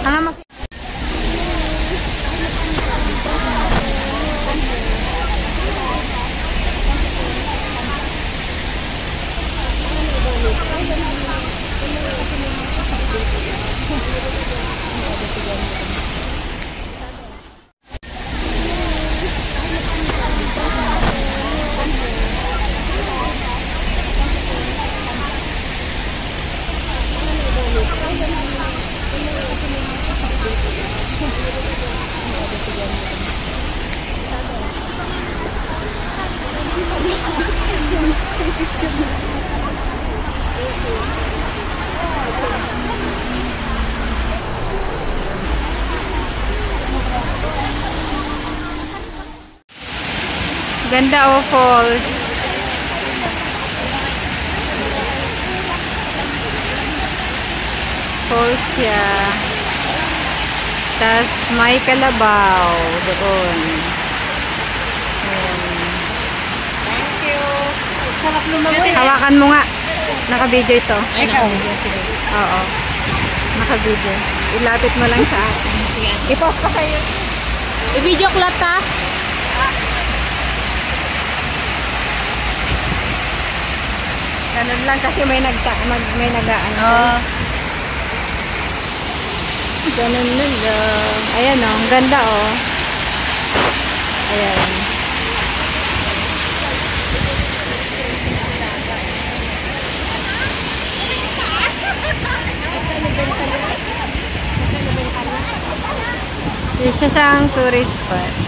Ganda o falls. Falls siya. Tas may kalabaw doon. Thank you. Sarap lumagoy. Hawakan mo nga. Naka-video ito. Ikaw. Oo. Naka-video. Ilapit mo lang sa akin. I-post ko kayo. I-video ko lahat ha. Ganun lang kasi may nag-ano. Ganun lang. Ayan o. Ang ganda o. Ayan. Isa siyang tourist spot.